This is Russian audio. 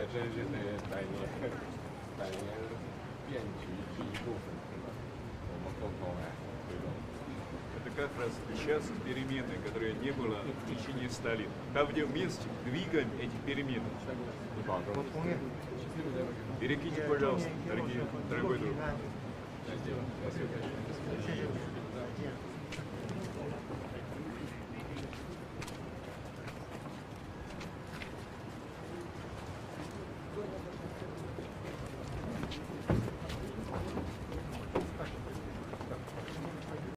这是百年变局第一部分，我们共同来推动。 Это как раз сейчас перемены, которые не было в течение 100 лет. Там, где вместе двигаем эти перемены. 你保重。 Берегите, пожалуйста, дорогой друг. 再见。 谢谢，再见。